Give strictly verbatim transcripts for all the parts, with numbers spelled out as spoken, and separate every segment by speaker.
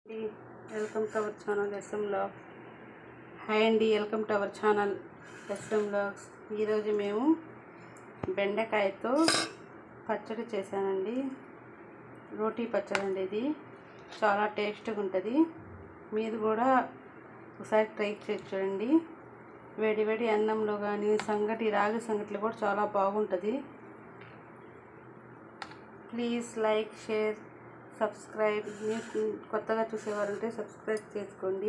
Speaker 1: Welcome to our channel SM vlogs. Hi అండి, welcome to our channel SM vlogs. ఈరోజు మేము బెండకాయతో పచ్చడి చేశానండి. రోటీ పచ్చడి అండి. ఇది చాలా టేస్ట్గా ఉంటుంది. మీరు కూడా ఒకసారి ట్రై చేసి చూడండి. వేడి వేడి అన్నంలో కానీ సంగటి రాగి సంగటిలో కూడా చాలా బాగుంటుంది. Please like, share, subscribe. మీరు కొత్తగా చూసేవారంటే సబ్స్క్రైబ్ చేసుకోండి.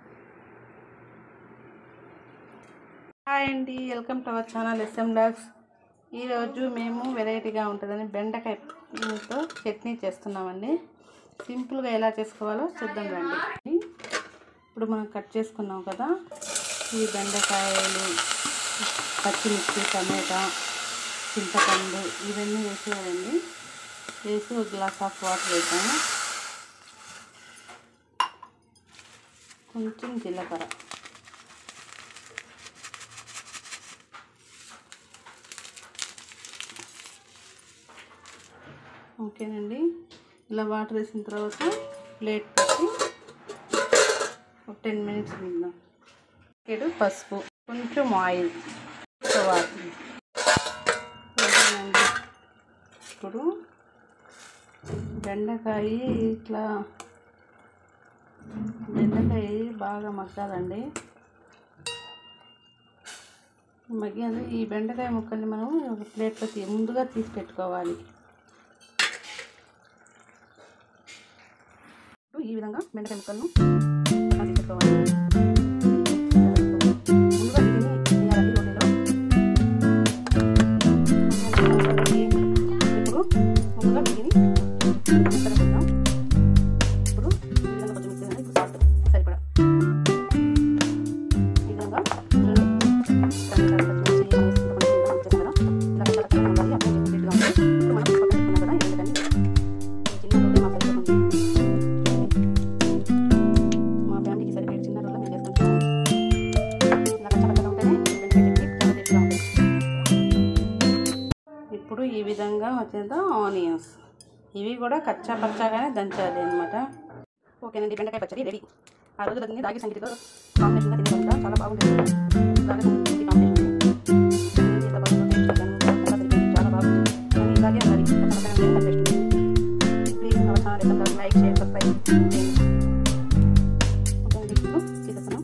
Speaker 1: హాయ్ అండి, welcome to our channel SM vlogs. ఈరోజు మేము వెరైటీగా ఉంటుందని బెండకాయతో చట్నీ చేస్తున్నామండి. సింపుల్గా ఎలా చేసుకోవాలో చూద్దాం రండి. ఇప్పుడు మనం కట్ చేసుకున్నాం కదా, ఈ బెండకాయలు, పచ్చిమిర్చి, టమాటా, చింతపండు ఇవన్నీ వేసేయాలండి. వేసి ఒక గ్లాస్ ఆఫ్ వాటర్ వేసాము. కొంచెం జీలకర్ర, ఓకేనండి. ఇలా వాటర్ వేసిన తర్వాత ప్లేట్ పెట్టి ఒక టెన్ మినిట్స్ ఉందాం. ఇక్కడ పసుపు, కొంచెం ఆయిల్, వాటర్. ఓకేనండి. ఇప్పుడు బెండకాయ ఇట్లా బెండకాయ బాగా మగ్గాలండి. మగ్గిన ఈ బెండకాయ ముక్కల్ని మనం ఒక ప్లేట్లో తీ ముందుగా తీసి పెట్టుకోవాలి. ఈ విధంగా బెండకాయ ముక్కలను తీసుకోవాలి. ముందుగా తీయాలి రోటీలో. ఇప్పుడు ముందుగా బిగిని పెడతాం. ఇప్పుడు ఈ విధంగా కొంచెం మిక్స్ చేయాలి. ఇప్పుడు సాల్ట్ సరిపడా ఈ విధంగా ఇప్పుడు ఈ విధంగా వచ్చేదా ఆనియన్స్, ఇవి కూడా కచ్చా పచ్చాగానే దంచాలి అనమాట. ఓకేనండి, బెండకాయ పచ్చడి రెడీ. ఆ రోజు దాన్ని రాగి సంగటితో కాంబినేషన్గా తినేదంతా చాలా బాగుంటుంది. రాగి సంగటి కాంబినేషన్ చాలా బాగుంటుంది. కానీ ఇలాగే ఉండాలి. Please our channel like, share, subscribe చేయండి. ఓకేనండి, ఇప్పుడు తీసేస్తున్నాం.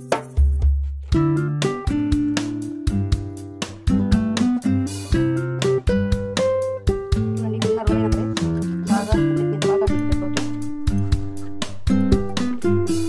Speaker 1: బాగా బాగా